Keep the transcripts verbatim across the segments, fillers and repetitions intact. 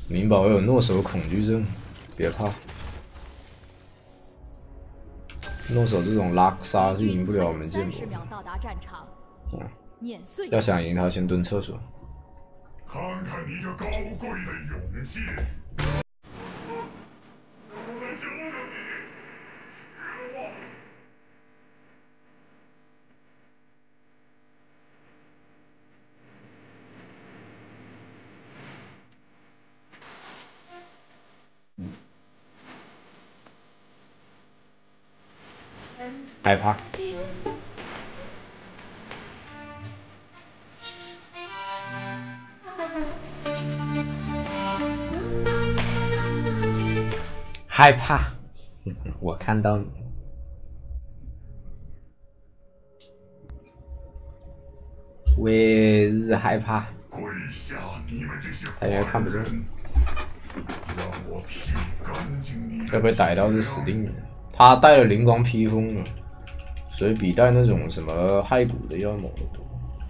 明宝有诺手恐惧症，别怕。诺手这种拉杀是赢不了我们剑魔的。嗯，要想赢他，先蹲厕所。 看看你这高贵的勇气！我们救了你，绝望。 害怕。害怕，我看到你。为日害怕。 跪下，你们这些他应该看不见。 让我劈干净你。 要被逮到是死定了。他带了灵光披风了，所以比带那种什么骸骨的要猛得多。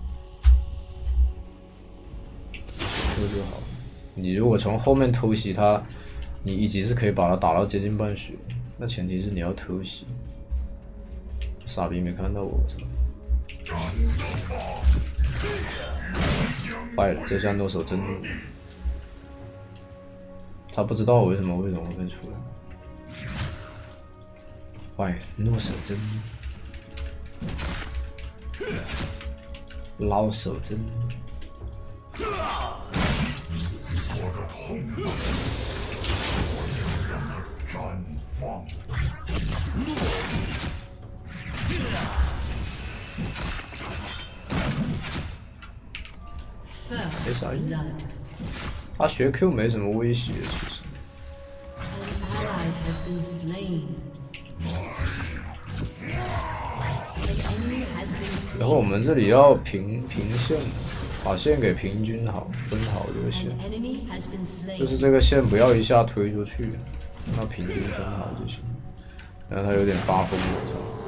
这就好。你如果从后面偷袭他，你一级是可以把他打到接近半血，那前提是你要偷袭。傻逼没看到我是吧？坏了，这下诺手真怒。他不知道我为什么会从后面出来。 坏了，诺手真捞手真我的痛，我想让它绽放。 没啥意思。他学 Q 没什么威胁，其实。 然后我们这里要平平线，把线给平均好，分好这个线，就是这个线不要一下推出去，那平均分好就行。然后他有点发疯了，知道吗？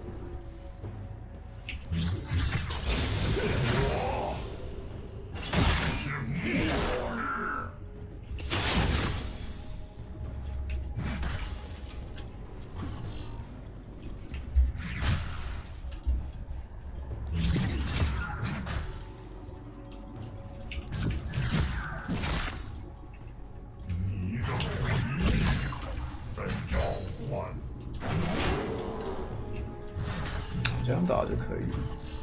这样打就可以了。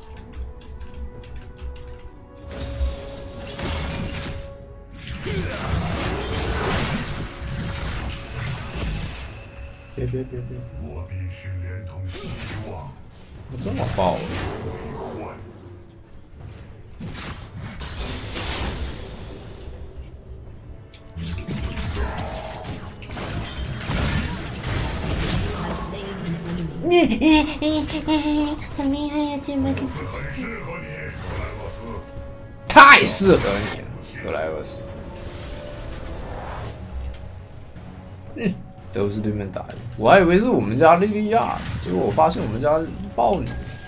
别别别别！ 我必须连同希望。 我这么爆了！ 你很厉害呀，这么很适合你，格莱厄斯。 太适合你了，格莱厄斯。嗯，都是对面打的，我还以为是我们家莉莉娅，结果我发现我们家豹女。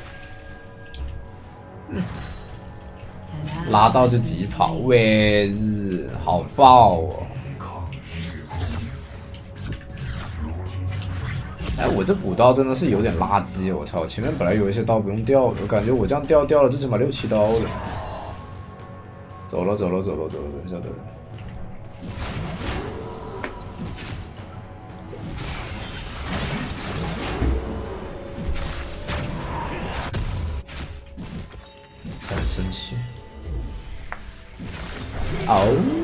嗯，拉到就急跑，喂日，好爆哦！ 哎，我这补刀真的是有点垃圾，我操！前面本来有一些刀不用掉的，我感觉我这样掉掉了，最起码六七刀了。走了走了走了走了，等一下等一下。很生气。哦。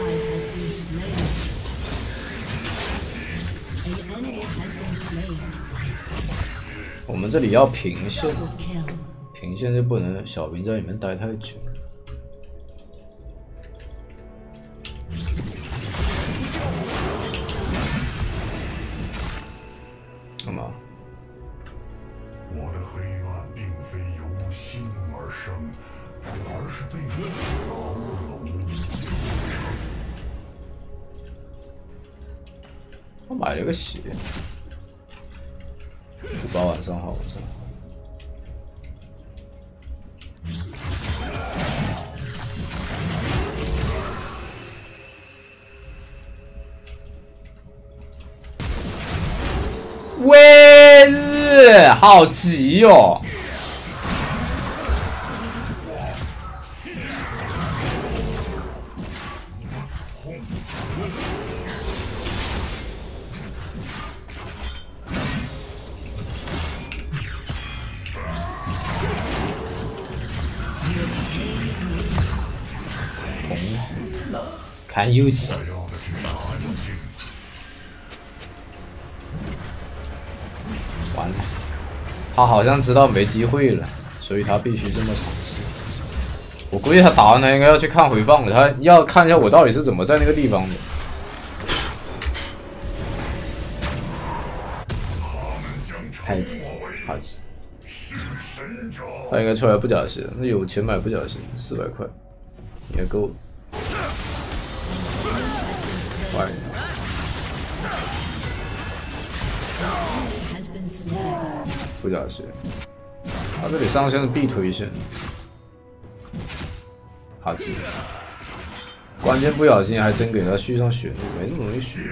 我们这里要平线，平线就不能小兵在里面待太久。干嘛？ 我的黑暗并非由心而生，而是被你牢笼。 我买了个血。 五八晚上好，晚上好。 好急哟、哦！看有气。完了，他好像知道没机会了，所以他必须这么尝试。我估计他打完他应该要去看回放了，他要看一下我到底是怎么在那个地方的。太急，太急。他应该出来不假鞋，那有钱买不假鞋，四百块也够了。快！不假鞋，他这里上线是必推线，好急！关键不小心还真给他续上血路，没那么容易续。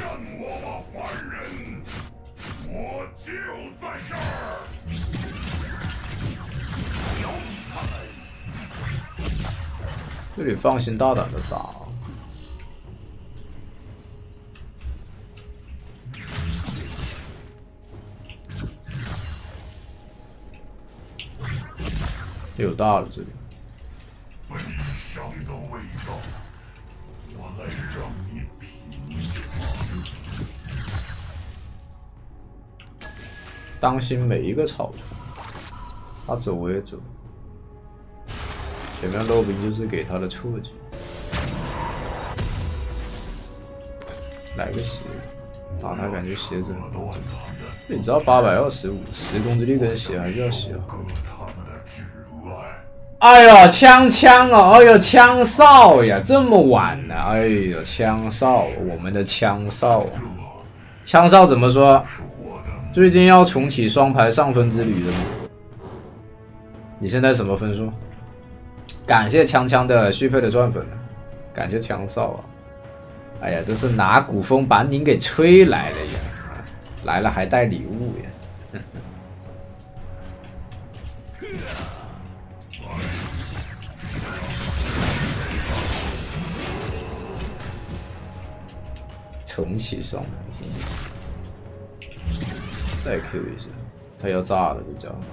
这里放心大胆的打。有大了这里。 悲伤的味道，我来让你品尝。 当心每一个草丛，他走我也走。前面漏兵就是给他的错觉。来个鞋子，打他感觉鞋子很多。你知道八百二十五，十攻击力跟血还是要血。哎呀，枪枪啊！哎呀，枪哨呀！这么晚呢、啊？哎呀，枪哨，我们的枪哨啊！枪哨怎么说？最近要重启双排上分之旅了吗？你现在什么分数？感谢枪枪的续费的钻粉，感谢枪哨啊！哎呀，这是拿古风把您给吹来了呀！来了还带礼物呀！重启双排，行行，再 Q 一下，他要炸了这家伙。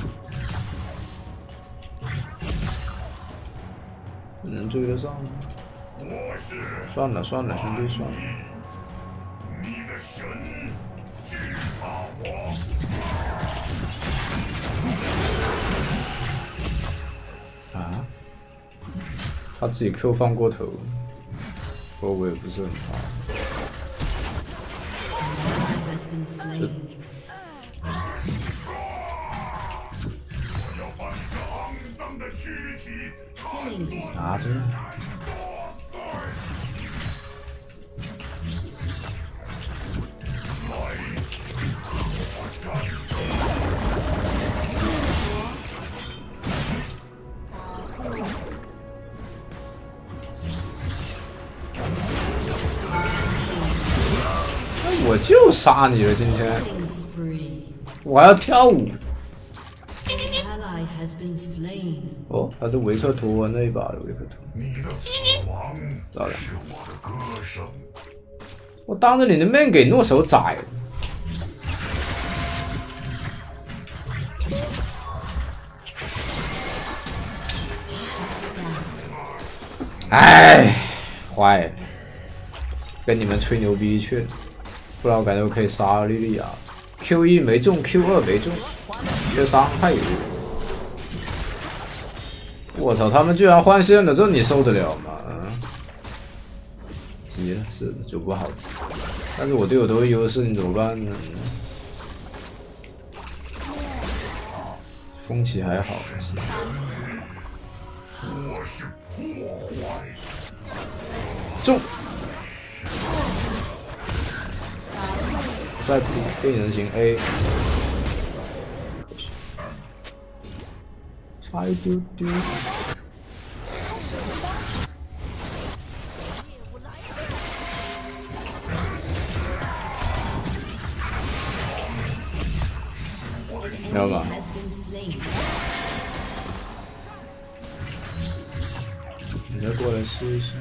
能追得上吗？算了算了，兄弟算了。 你的神惧怕我。 啊？他自己 Q 放过头，不过我也不是很怕。这拿着。我就杀你了，今天我还要跳舞。哦，他是维克托那一把的维克托。 你的死亡糟了， 是我的歌声。 我当着你的面给诺手宰了。哎，坏了，跟你们吹牛逼去了，不然我感觉我可以杀了莉莉娅。Q 一没中 ，Q 二没中，缺伤害有。我操，他们居然换线了，这你受得了吗？嗯，急了，是的，就不好急。但是我队友都有优势，你怎么办呢？风起还好，是我是破坏。 中。再变人形 A， 差一丢丢。 道吗？你再过来试一试。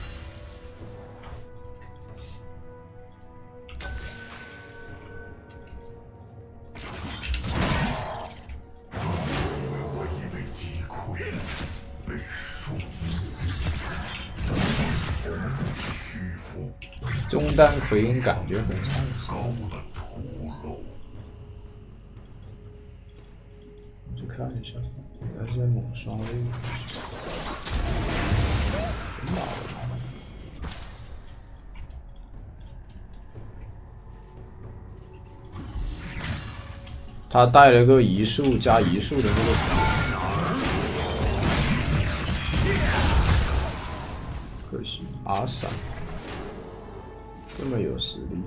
中单奎因感觉很畅销。去看一下，应该是在猛刷的。真打的。他带了个移速加移速的那个。 可惜阿闪这么有实力，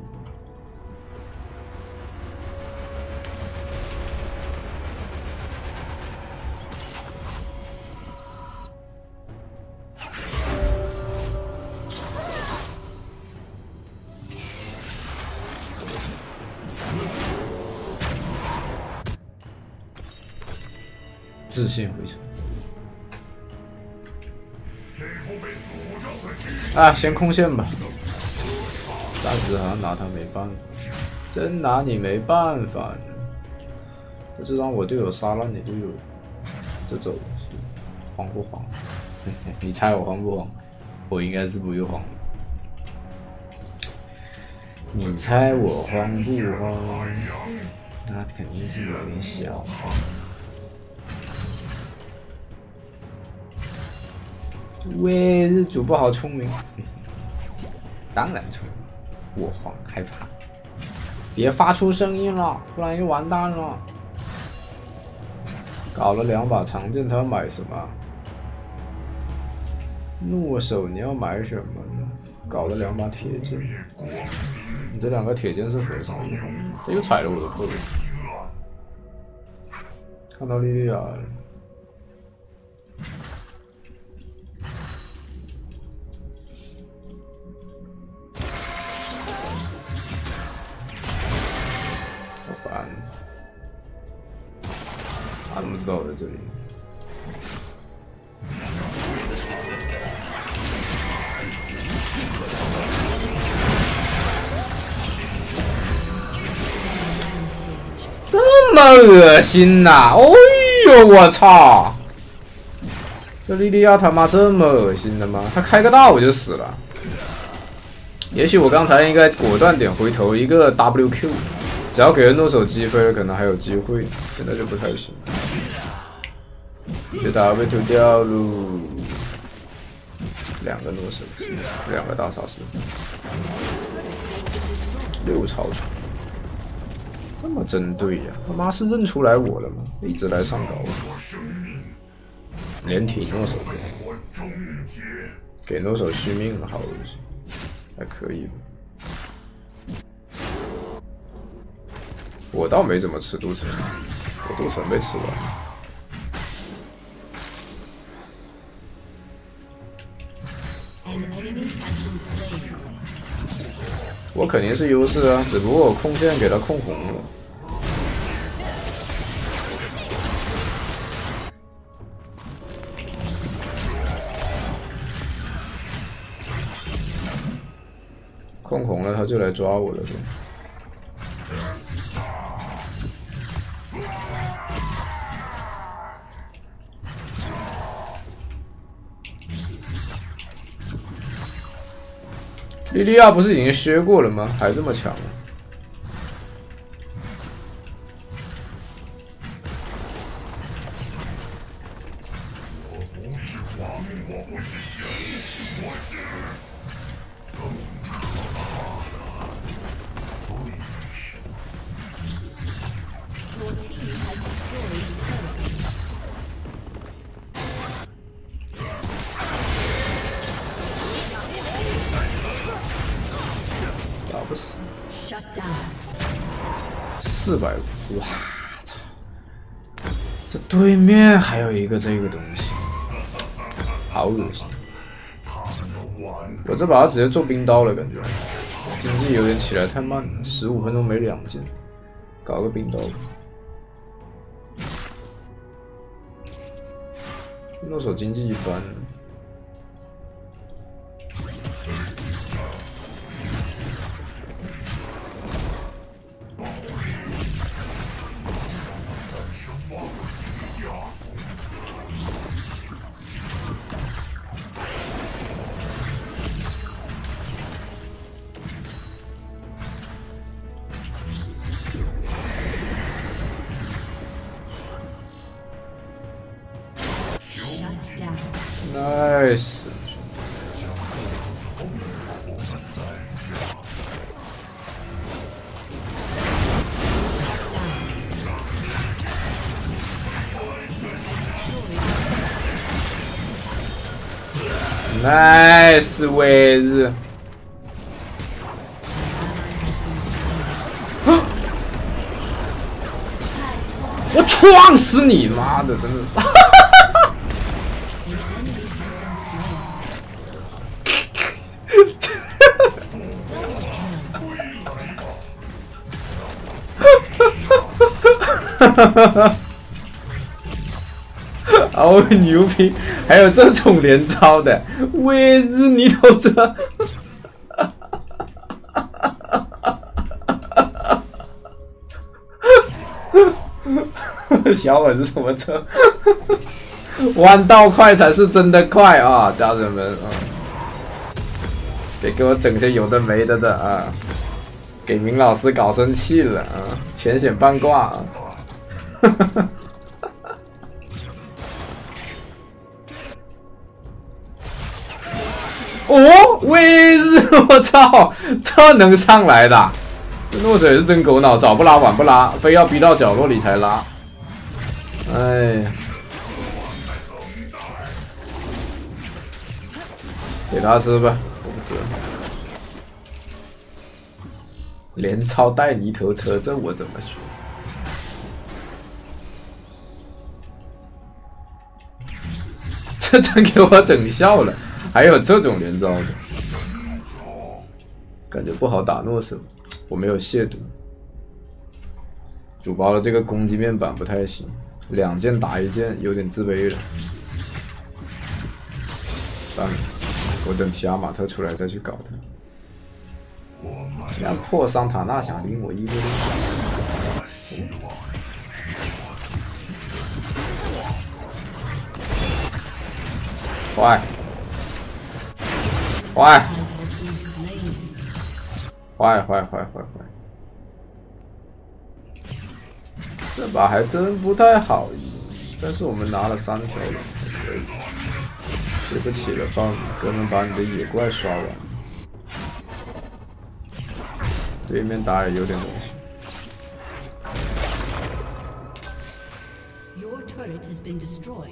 自信回城。 啊，先控线吧，暂时好像拿他没办法，真拿你没办法呢。这次让我队友杀了你队友，就走了，慌不慌？你猜我慌不慌？我应该是不会慌。你猜我慌不慌？那肯定是有点小。 喂，这主播好聪明，当然聪明。我慌害怕，别发出声音了，不然就完蛋了。搞了两把长剑，他要买什么？怒手你要买什么呢？搞了两把铁剑，你这两个铁剑是和尚一号，这又踩了我的后腿。看到莉莉娅了。 他怎么知道我在这里？这么恶心呐、啊！哎呦，我操！这莉莉娅他妈这么恶心的吗？他开个大我就死了。也许我刚才应该果断点回头一个 W Q。 只要给人诺手击飞了，可能还有机会。现在就不太行，这打被推掉喽。两个诺手，两个大法师，六超船，这么针对呀、啊？他妈是认出来我了吗？一直来上高我，连体诺手给诺手续命了，好恶心，还可以吧。 我倒没怎么吃镀层，我镀层被吃完了。我肯定是优势啊，只不过我控线给他控红了。控红了，他就来抓我了，对。 莉莉娅不是已经削过了吗？还这么强、啊？ 我不是王，我不是神，我是更可怕的对手。 打不死，四百五，哇操！这对面还有一个这个东西，好恶心！我这把它直接做冰刀了，感觉经济有点起来太慢了，十五分钟没两件，搞个冰刀吧。 诺手经济一般。 Nice。Nice 位置。我撞死你妈的，真的是！好牛逼！还有这种连招的，位置你都这。小我是什么车？弯道快才是真的快啊，家人们啊！别给我整些有的没的的啊！给明老师搞生气了啊！全险半挂啊！哦，位置，我操，这能上来的？这诺水也是真狗脑，早不拉晚不拉，非要逼到角落里才拉。哎呀，给他吃吧，我不吃。连超带泥头车，这我怎么说？这真给我整笑了。 还有这种连招的，感觉不好打诺手，我没有亵渎。主包的这个攻击面板不太行，两件打一件有点自卑了。算了，我等提亚马特出来再去搞他。人家破桑塔纳想拎我一个人，坏。 坏，坏坏坏坏坏！这把还真不太好赢，但是我们拿了三条龙，可以。对不起了，豹女哥们，把你的野怪刷完。对面打也有点东西。 Your turret has been destroyed.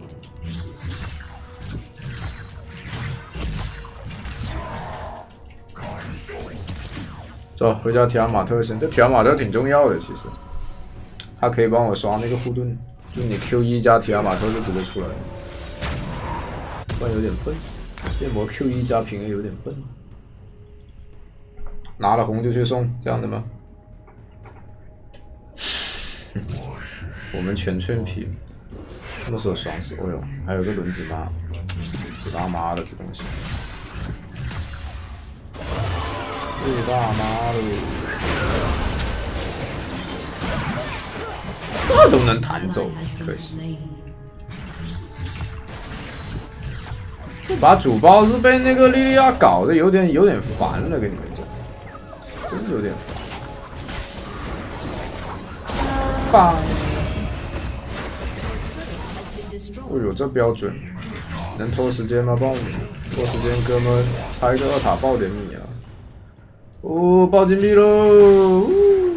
走，回家提亚马特先。这提亚马特挺重要的，其实，他可以帮我刷那个护盾，就你 Q 一 加提亚马特就直接出来了。不然有点笨，电魔 Q 一 加平 A 有点笨。拿了红就去送，这样的吗？我们全劝皮，那时候爽死！哎呦，还有个轮子妈，死他妈的这东西！ 去大妈喽！这都能弹走，可惜。这把主包是被那个莉莉娅搞得有点有点烦了，跟你们讲，真有点烦。棒！哎呦，这标准，能拖时间吗？帮我拖时间，哥们，拆个二塔爆点米啊！ 哦，爆金币喽！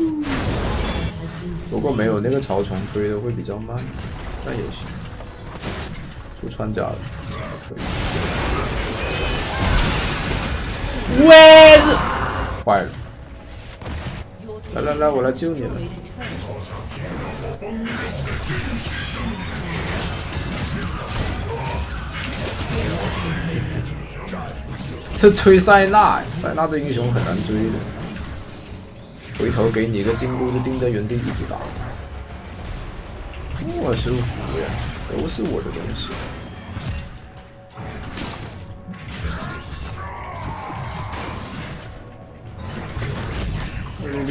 不过没有那个草丛推的会比较慢，但也行。出穿甲了，可以。位置坏了！来来来，我来救你了。这追塞纳，塞纳这英雄很难追的，回头给你一个金箍就定在原地一直打，我舒服呀，都是我的东西。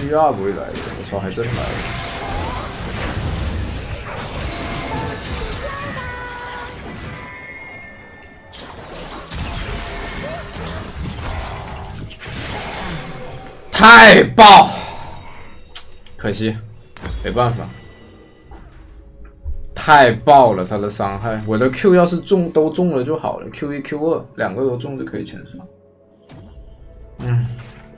预二不会来的，我操，还真来了。 太爆，可惜，没办法，太爆了他的伤害。我的 Q 要是中都中了就好了 ，Q 一 Q 二两个都中就可以全杀。嗯，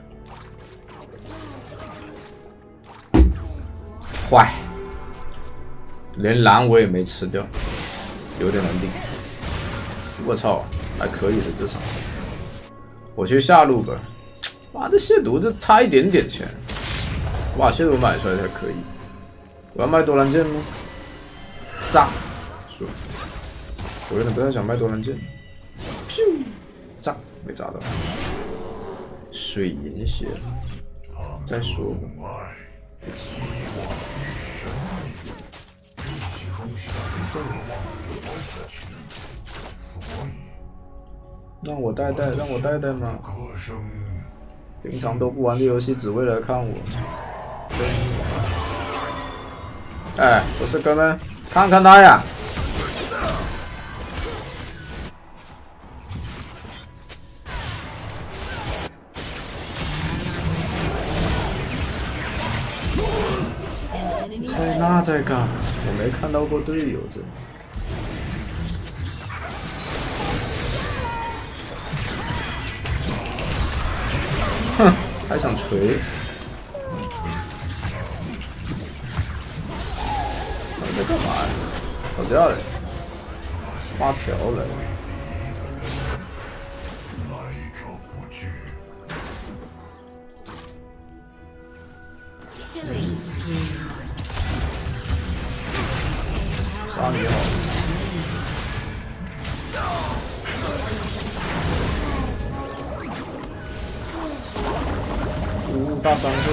坏，连蓝我也没吃掉，有点难顶。我操，还可以的这场。我去下路吧。 妈，这亵渎这差一点点钱，我把亵渎买出来才可以。我要卖多兰剑吗？炸！输了。我有点不太想卖多兰剑。咻！炸！没炸到。水银血，再说吧。让我带带，让我带带嘛。 平常都不玩这游戏，只为了看我。哎，不是哥们，看看他呀！塞纳在干？我没看到过队友这。 哼，还想锤？你在干嘛呀？吵架嘞？发条嘞？杀你好！大伤害，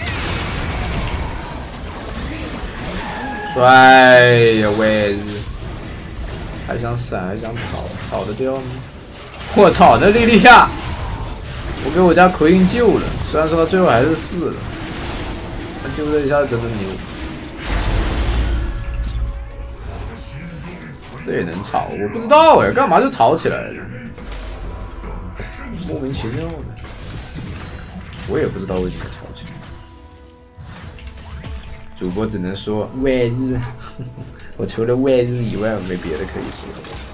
帅呀喂！还想闪，还想跑，跑得掉吗？我操，那莉莉娅，我给我家奎因救了，虽然说他最后还是死了，但救这一下真的牛。这也能吵？我不知道哎，干嘛就吵起来了？莫名其妙的。 我也不知道为什么吵起来，主播只能说喂日，我除了喂日以外，我没别的可以说。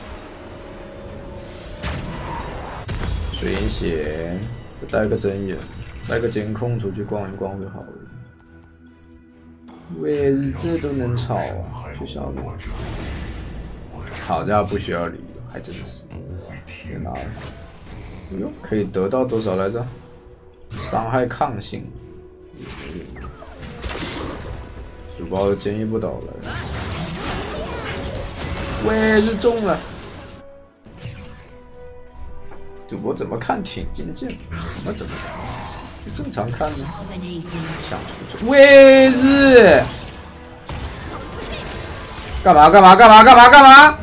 水银血，带个针眼，带个监控出去逛一逛就好了。喂日这都能吵啊，学校里吵架不需要理由，还真是。别拿了，哎呦，可以得到多少来着？ 伤害抗性，主播建议不倒了。喂，是中了。主播怎么看挺进键？怎么怎么看？正常看呢？想出中。喂日！干嘛干嘛干嘛干嘛干嘛？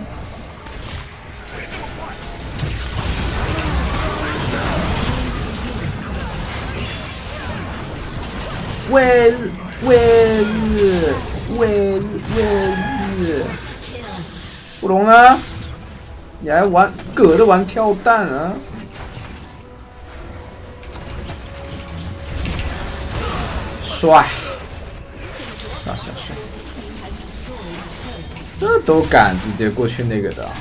喂日喂日喂日喂日，不懂呢？你还玩搁着玩跳蛋啊？帅，傻小帅，这都敢直接过去那个的啊！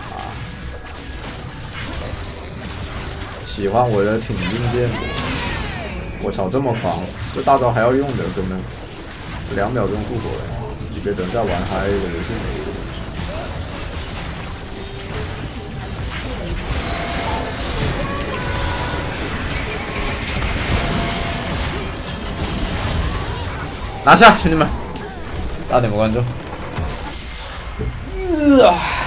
喜欢我的挺硬件的。 我操，这么狂！这大招还要用的，哥们，两秒钟复活了，你别等下玩嗨了，没事。拿下，兄弟们，大点关注。呃